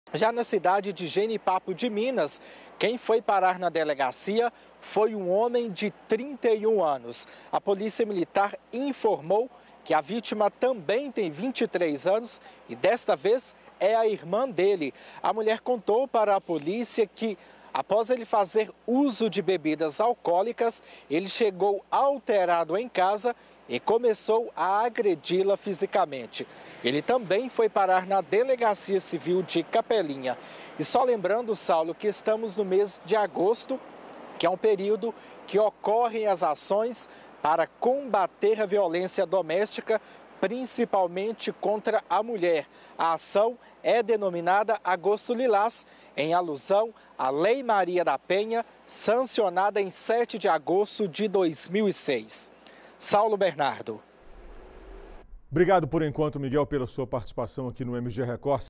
Já na cidade de Genipapo de Minas, quem foi parar na delegacia foi um homem de 31 anos. A Polícia Militar informou que a vítima também tem 23 anos e desta vez é a irmã dele. A mulher contou para a polícia que, após ele fazer uso de bebidas alcoólicas, ele chegou alterado em casa e começou a agredi-la fisicamente. Ele também foi parar na Delegacia Civil de Capelinha. E só lembrando, Saulo, que estamos no mês de agosto, que é um período que ocorrem as ações para combater a violência doméstica, principalmente contra a mulher. A ação é denominada Agosto Lilás, em alusão à Lei Maria da Penha, sancionada em 7 de agosto de 2006. Saulo Bernardo. Obrigado por enquanto, Miguel, pela sua participação aqui no MG Record.